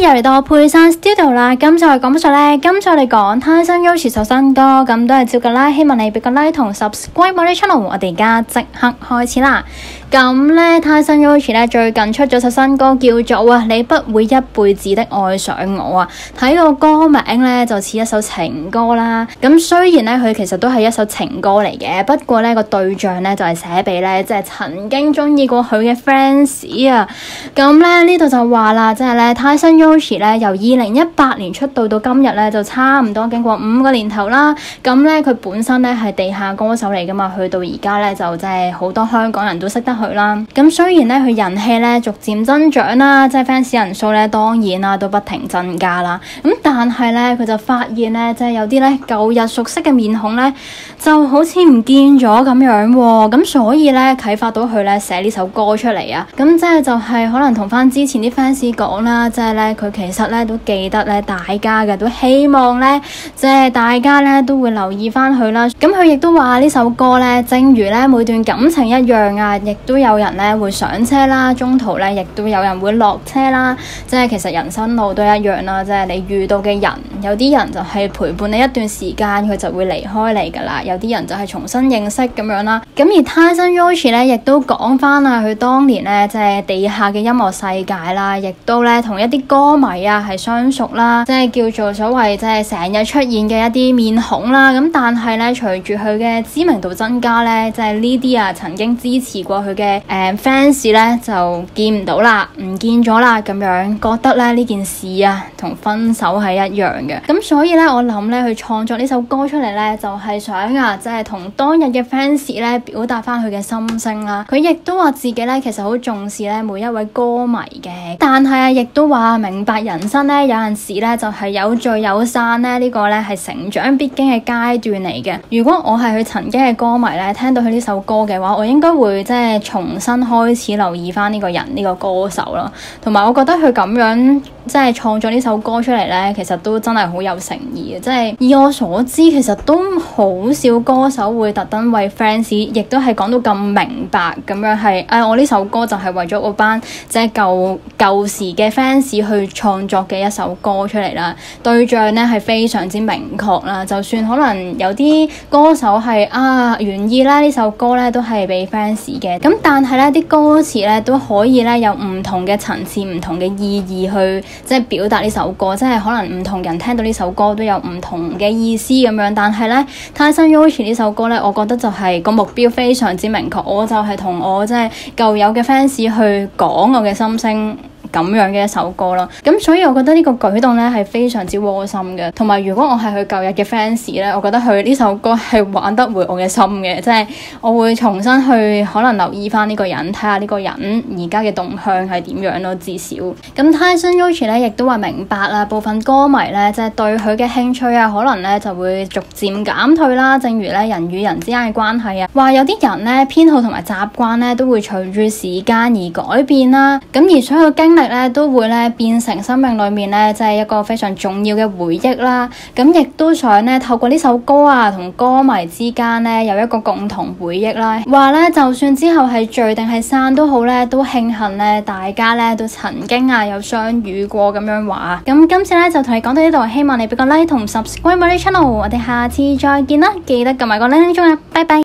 又嚟到佩珊 Studio 啦，今次我哋講乜嘢咧？今次我哋講 Tyson Yoshi 首新歌，咁都係照嘅啦。希望你俾個 like 同 subscribe 我哋 channel， 我哋而家即刻開始啦。咁咧 Tyson Yoshi 咧最近出咗首新歌叫做你不會一輩子的愛上我啊。睇個歌名咧就似一首情歌啦。咁雖然咧佢其實都係一首情歌嚟嘅，不過咧個對象咧就係寫俾咧即係曾經中意過佢嘅 fans 啊。咁咧呢度就話啦，即係咧 Tyson Yoshi 咧由2018年出道到今日咧就差唔多經過5個年頭啦。咁咧佢本身咧係地下歌手嚟噶嘛，去到而家咧就即係好多香港人都識得佢啦。咁雖然咧佢人氣咧逐漸增長啦，即係 fans 人數咧當然啦都不停增加啦。咁但係咧佢就發現咧即係有啲咧舊日熟悉嘅面孔咧就好似唔見咗咁樣喎。咁所以咧啟發到佢咧寫呢首歌出嚟啊。咁即係就係可能同翻之前啲 fans 講啦，即係咧佢其實咧都記得咧大家嘅，都希望咧即係大家咧都會留意翻佢啦。咁佢亦都話呢首歌咧正如咧每段感情一樣啊，亦都有人咧會上車啦，中途咧亦都有人會落車啦。即係其實人生路都一樣啦，即係你遇到嘅人，有啲人就係陪伴你一段時間，佢就會離開你噶啦。有啲人就係重新認識咁樣啦。咁而 Tyson Yoshi 咧亦都講翻啊，佢當年咧即係地下嘅音樂世界啦，亦都咧同一啲歌迷啊係相熟啦，即係叫做所謂即係成日出現嘅一啲面孔啦。咁但係咧隨住佢嘅知名度增加咧，即係呢啲啊曾經支持過佢嘅fans 咧就見唔到啦，唔見咗啦咁樣，覺得咧呢件事啊同分手係一樣嘅。咁所以咧我諗咧佢創作呢首歌出嚟咧就係想啊即係同當日嘅 fans 咧表達翻佢嘅心聲啦。佢亦都話自己咧其實好重視咧每一位歌迷嘅，但係啊亦都話明白人生咧有陣時咧就係有聚有散咧，呢個咧係成長必經嘅階段嚟嘅。如果我係佢曾經嘅歌迷咧，聽到佢呢首歌嘅話，我應該會即係重新開始留意翻呢個人呢個歌手咯。同埋我覺得佢咁樣即係創作呢首歌出嚟咧，其實都真係好有誠意嘅。即係以我所知，其實都好少歌手會特登為 fans， 亦都係講到咁明白咁樣係我呢首歌就係為咗嗰班即係舊時嘅 fans 去創作嘅一首歌出嚟啦。對象咧係非常之明確啦，就算可能有啲歌手係原意啦呢首歌咧都係俾 fans 嘅，咁但係咧啲歌詞咧都可以咧有唔同嘅層次、唔同嘅意義去即係表達呢首歌，即係可能唔同人聽到呢首歌都有唔同嘅意思咁樣。但係咧 Tyson Yoshi 呢首歌咧，我覺得就係個目標非常之明確，我就係同我即係舊有嘅 fans 去講我嘅心聲咁樣嘅一首歌咯。咁所以我覺得呢個舉動咧係非常之窩心嘅。同埋如果我係佢舊日嘅 fans 咧，我覺得佢呢首歌係玩得回我嘅心嘅，即係我會重新去可能留意翻呢個人，睇下呢個人而家嘅動向係點樣咯。至少咁 Tyson Yoshi 咧亦都話明白啦，部分歌迷咧即係對佢嘅興趣啊可能咧就會逐漸減退啦。正如咧人與人之間嘅關係啊，話有啲人咧偏好同埋習慣咧都會隨住時間而改變啦。咁而所有經歷咧都會咧變成生命裏面咧即係一個非常重要嘅回憶啦。咁亦都想咧透過呢首歌啊同歌迷之間咧有一個共同回憶啦。話咧就算之後係聚定係散都好咧，都慶幸咧大家咧都曾經有相遇過咁樣話。咁今次咧就同你講到呢度，希望你俾個 like 同 subscribe 我哋 channel， 我哋下次再見啦，記得撳埋個鈴鈴鐘啊，拜拜。